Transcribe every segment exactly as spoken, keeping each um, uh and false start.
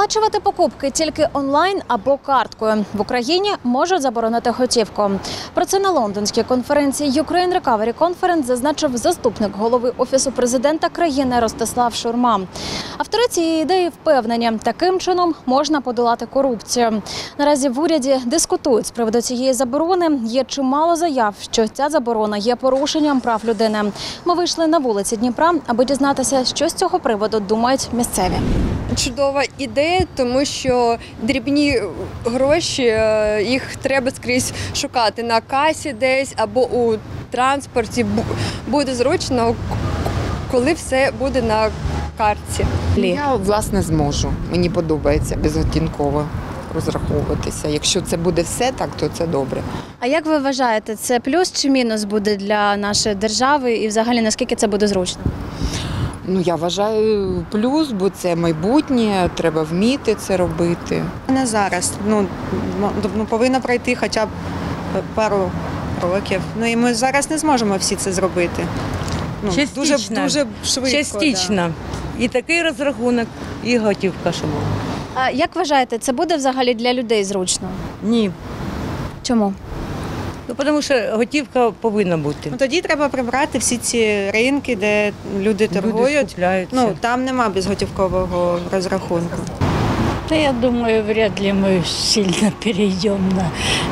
Оплачувати покупки тільки онлайн або карткою. В Україні можуть заборонити готівку. Про це на лондонській конференції Ukraine Recovery Conference зазначив заступник голови Офісу президента країни Ростислав Шурма. Автори цієї ідеї впевнені, таким чином можна подолати корупцію. Наразі в уряді дискутують з приводу цієї заборони. Є чимало заяв, що ця заборона є порушенням прав людини. Ми вийшли на вулиці Дніпра, аби дізнатися, що з цього приводу думають місцеві. Чудова ідея, тому що дрібні гроші, їх треба скрізь шукати на касі десь або у транспорті. Буде зручно, коли все буде на картці. Я, власне, зможу. Мені подобається безготівково розраховуватися. Якщо це буде все так, то це добре. А як ви вважаєте, це плюс чи мінус буде для нашої держави і взагалі наскільки це буде зручно? Ну, я вважаю плюс, бо це майбутнє, треба вміти це робити. Не зараз. Ну, ну, повинно пройти хоча б пару років. Ну і ми зараз не зможемо всі це зробити. Ну, Частично. Дуже, дуже швидко. Частично. Да. І такий розрахунок, і готівка, що була. А як вважаєте, це буде взагалі для людей зручно? Ні. Чому? Ну, тому що готівка повинна бути. Ну, тоді треба прибрати всі ці ринки, де люди торгують. Люди скупляються. Ну, там нема безготівкового розрахунку. Да, я думаю, вряд ли мы сильно перейдем на...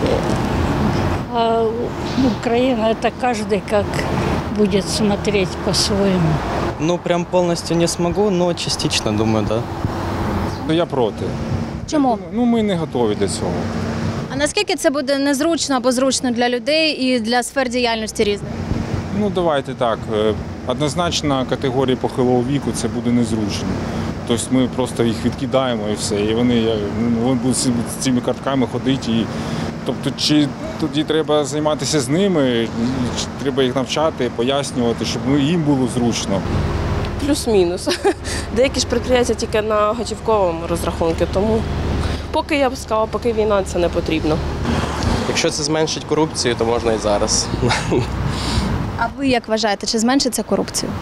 А Украина, это каждый как будет смотреть по-своему. Ну, прям полностью не смогу, но частично, думаю, да. Я проти. Чому? Ну, ми не готові для цього. А наскільки це буде незручно або зручно для людей і для сфер діяльності різних? Ну, давайте так. Однозначно категорії похилого віку це буде незручно. Тобто ми просто їх відкидаємо і все. І вони, вони будуть з цими картками ходити. І... Тобто, чи тоді треба займатися з ними, чи треба їх навчати, пояснювати, щоб їм було зручно. Плюс-мінус. Деякі ж підприємства тільки на готівковому розрахунку, тому поки я б сказала, поки війна, це не потрібно. Якщо це зменшить корупцію, то можна і зараз. А ви як вважаєте, чи зменшиться корупцію?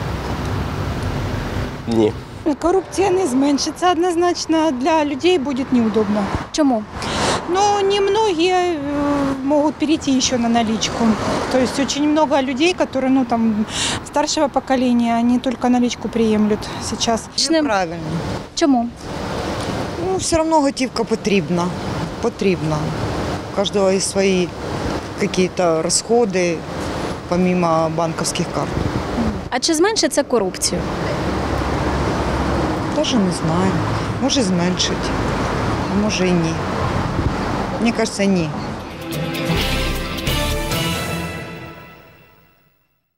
Ні. Коррупция не зменшится однозначно, для людей будет неудобно. Чому? Но немногие могут перейти еще на наличку. То есть очень много людей, которые ну, там, старшего поколения, они только наличку приемлют сейчас. Неправильно. Чому? Ну, все одно готівка потрібна. Потрібна. У кожного є свої якісь розходи, помимо банківських карт. А чи зменшить це корупцію? Теж не знаю. Може зменшить, а може і ні. Мені кажеться, ні.